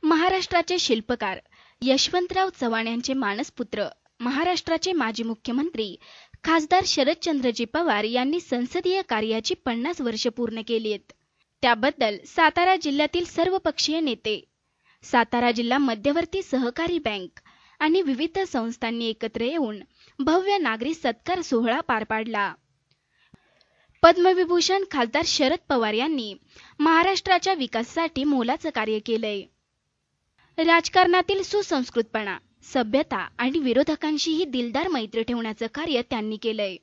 महाराष्ट्राचे शिल्पकार यशवंतराव चव्हाण यांचे मानसपुत्र, महाराष्ट्राचे माजी मुख्यमंत्री खासदार शरदचंद्रजी पवार यांनी संसदीय कार्याची 50 वर्ष पूर्ण केली आहेत. त्याबद्दल सातारा जिल्ह्यातील सर्वपक्षीय नेते, सातारा जिल्हा मध्यवर्ती सहकारी बँक आणि विविध संस्थांनी एकत्र येऊन भव्य नागरी सत्कार सोहळा पार पाडला. पद्मविभूषण खासदार शरद पवार यांनी महाराष्ट्राच्या विकासासाठी मोलाचं कार्य केलंय. राजकारणातील सुसंस्कृतपणा, सभ्यता आणि विरोधकांशीही दिलदार मैत्री ठेवण्याचं कार्य त्यांनी केलंय.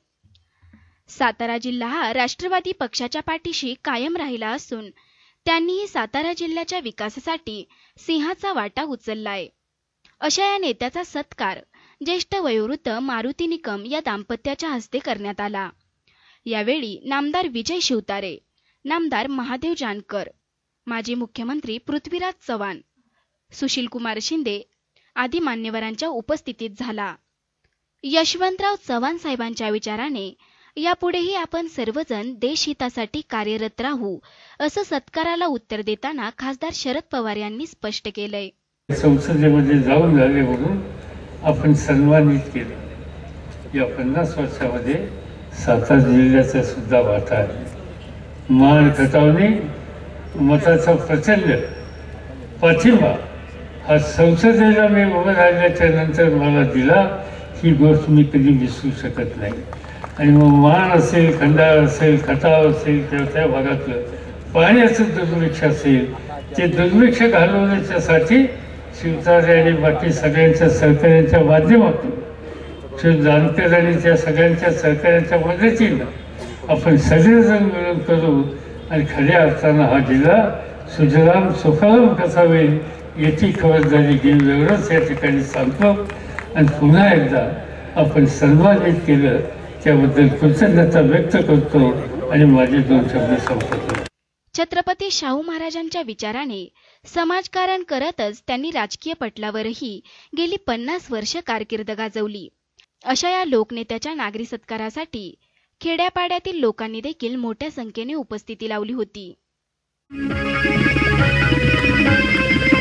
सातारा जिल्हा हा राष्ट्रवादी पक्षाच्या पाठीशी कायम राहिला असून त्यांनीही सातारा जिल्ह्याच्या विकासासाठी सिंहाचा वाटा उचललाय. अशा या नेत्याचा सत्कार ज्येष्ठ वयोवृद्ध मारुती निकम या दाम्पत्याच्या हस्ते करण्यात आला. यावेळी नामदार विजय शिवतारे, नामदार महादेव जानकर, माजी मुख्यमंत्री पृथ्वीराज चव्हाण, सुशीलकुमार शिंदे आदी मान्यवरांच्या उपस्थितीत झाला. यशवंतराव चव्हाण साहेबांच्या विचाराने यापुढेही आपण सर्वजण देशहितासाठी कार्यरत राहू, असं सत्काराला उत्तर देताना खासदार शरद पवार यांनी स्पष्ट केलंय. संसदेमध्ये जाऊन झाले म्हणून आपण सन्मानित केले. या 50 वर्षामध्ये सातारा जिल्ह्याचा सुद्धा वाटा आहे. मान खटावणे मताचा प्रचंड पाठिंबा हा संसदेला मी उभं राहिल्याच्या नंतर मला दिला, ही गोष्ट मी कधी विसरू शकत नाही. आणि मग मान असेल, खंडाळ असेल, खटाव असेल किंवा त्या भागातलं पाण्याचं दुर्भिक्ष असेल, ते दुर्भिक्ष घालवण्याच्यासाठी शिवतारे आणि बाकी सगळ्यांच्या सहकार्यांच्या माध्यमातून, शिव जानकर आणि त्या सगळ्यांच्या सहकार्यांच्या मदतीनं आपण सगळेजण मिळून करू आणि खऱ्या अर्थानं हा जिल्हा सुजलाम सुफलाम कसा होईल याची खबरदारी घेऊन एवढंच या ठिकाणी सांगतो. आणि पुन्हा एकदा आपण सन्मानित केलं त्याबद्दल कृतज्ञता व्यक्त करतो आणि माझे 2 शब्द संपवतो. छत्रपती शाहू महाराजांच्या विचाराने समाजकारण करतच त्यांनी राजकीय पटलावरही गेली 50 वर्ष कारकीर्द गाजवली. अशा या लोकनेत्याच्या नागरी सत्कारासाठी खेड्यापाड्यातील लोकांनी देखील मोठ्या संख्येने उपस्थिती लावली होती.